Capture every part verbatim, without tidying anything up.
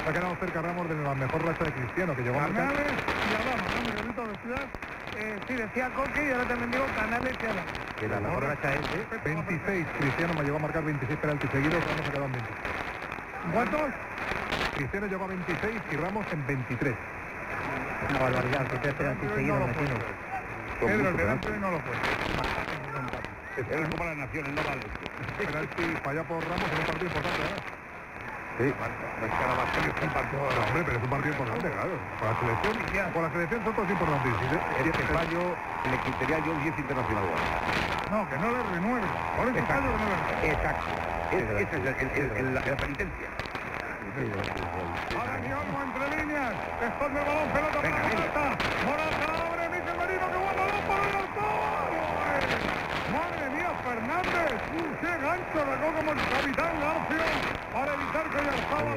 Se ha quedado cerca Ramos de la mejor racha de Cristiano, que llegó a marcar. Canales y Alaba, ¿no? Miguelito, decías. Eh, sí, decía Coque y ahora también digo Canales y Alaba. Que la mejor racha es de veintiséis, Cristiano me llegó a marcar veintiséis penaltis seguidos, Ramos ha quedado en veinte. ¿Cuántos? Cristiano llegó a veintiséis y Ramos en veintitrés. Una barbaridad, que tres penaltis seguidos no tiene. Pedro, el delante no lo fue. Es la Copa de las Naciones, no vale. Penalti falla por Ramos en un partido importante, ¿verdad? Sí, no es que ahora va a ser un partido. No, hombre, pero es un partido importante, claro. Con la selección, con la selección son todos importantes. Es que fallo le quitaría yo diez internacional. No, que no le renueve. Por eso fallo que no le renueve. Exacto. Es, esa es el, el, el, el, la, la penitencia. Ahora Guillermo entre líneas. Esconde el balón, pelota para Morata. Morata abre, Miquel Merino, que buen balón para el gol. Madre mía, Fernández. Qué gancho sacó como el capitán García para evitar que Oyarzabal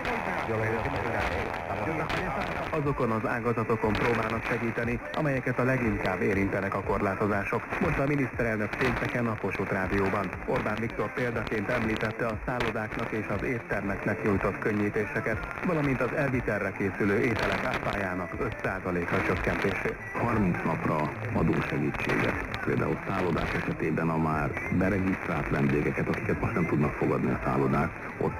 golpea. Azokon az ágazatokon próbálnak segíteni, amelyeket a leginkább érintenek a korlátozások, mondta a miniszterelnök pénteken a Kossuth Rádióban. Orbán Viktor példaként említette a szállodáknak és az éttermeknek nyújtott könnyítéseket, valamint az elvitelre készülő ételek áfájának öt százalékra csökkentését. harminc napra adósegítséget, például szállodák esetében a már beregisztrált vendégeket, akiket most nem tudnak fogadni a szállodák, ott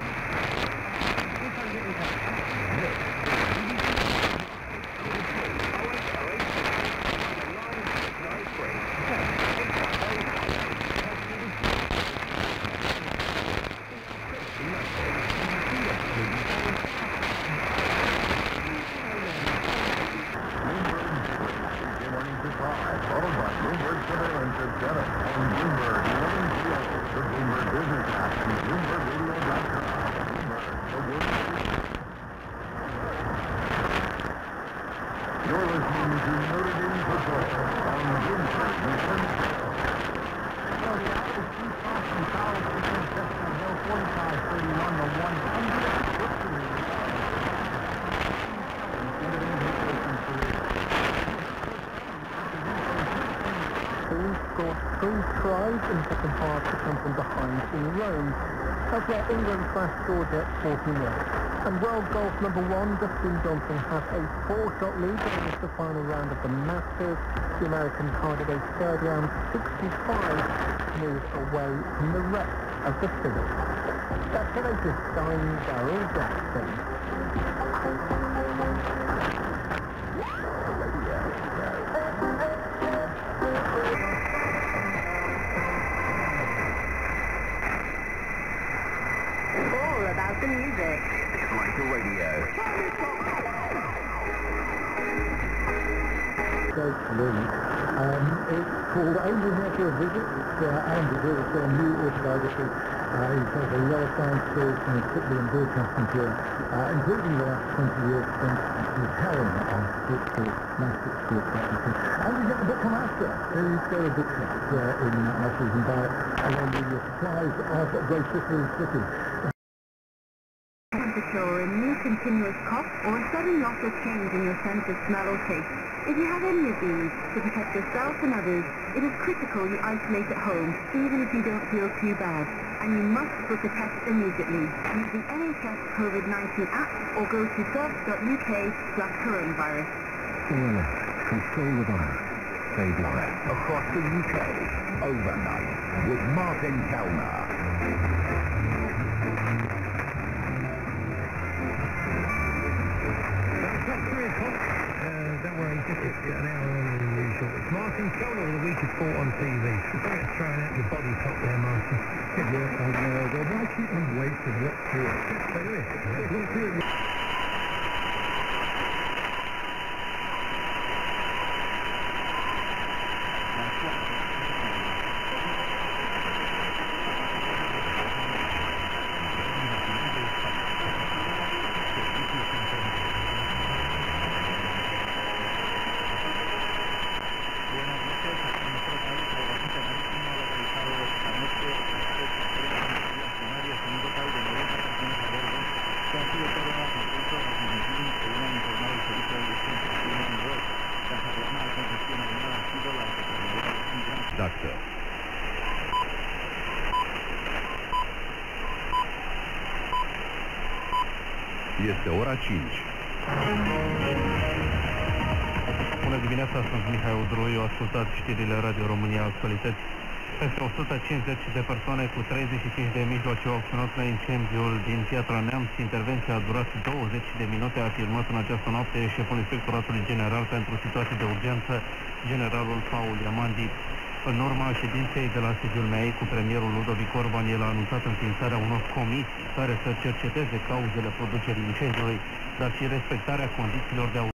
England thrashed Georgia forty nil. And world golf number one, Dustin Johnson, has a four-shot lead in the final round of the Masters. The American card at a third round sixty-five moves away from the rest of the field. That's the latest. I'm Darryl Jackson. The music. Michael Radio. Um, it's called Angel Natural Visit. It's uh, Andy Hill, it's a new autobiography. Uh, he tells a lot of science stories from his football and broadcasting career, uh, including the last twenty years spent with Helen on sports talk, massive sports technically. And we get the book from Asda. Please go to bookshops uh, in Asda's and buy it along with your supplies of Graciously City. Or a new continuous cough or a sudden loss or change in your sense of smell or taste. If you have any of these, to protect yourself and others, it is critical you isolate at home, even if you don't feel too bad. And you must book a test immediately. Use the N H S COVID nineteen app or go to gov dot U K slash coronavirus. Corona, control the virus, save lives. Across the U K, overnight, with Martin Kellner. An hour earlier than usual. It's Martin Kellner with a week of sport on T V. Thanks for throwing out your body top there, Martin. Yeah, I know. Well, why keep me waiting? Let's do it. So do it. Let's do it. Doctor. Este ora cinci. Bună dimineața, sunt Mihai Udroiu, ascultați știrile Radio România Actualități. Peste o sută cincizeci de persoane cu treizeci și cinci de mijloace au acționat la incendiul din Piatra Neamț. Intervenția a durat douăzeci de minute, a afirmat în această noapte șeful Inspectoratului General pentru Situații de Urgență, generalul Paul Iamandi. În urma ședinței de la sediul M E I cu premierul Ludovic Orban, el a anunțat înființarea unor comisii care să cerceteze cauzele producerii incendiului, dar și respectarea condițiilor de